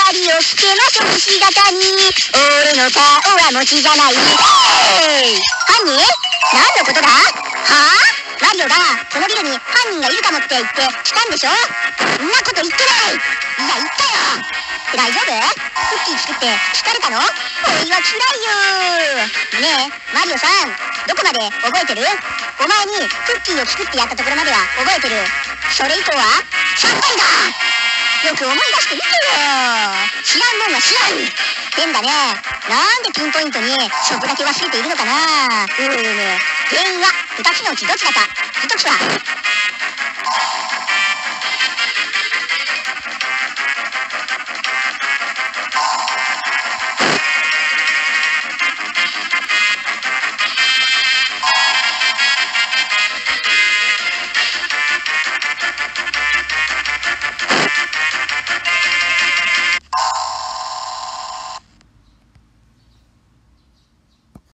りをつけましょう、ひし形に。俺の顔は餅じゃない。犯人？何のことだ？はぁ？マリオがこのビルに犯人がいるかもって言って来たんでしょ？そんなこと言ってない。いや、言ったよ。大丈夫？クッキー作って疲れたの？おいは辛いよ。ねえ、マリオさん、どこまで覚えてる？お前にクッキーを作ってやったところまでは覚えてる。それ以降はさっぱりだ。よく思い出してみてよ。知らんもんは知らん。変だね。なんでピンポイントにそこだけ忘れているのかな。原因は2つのうちどちらか。1つは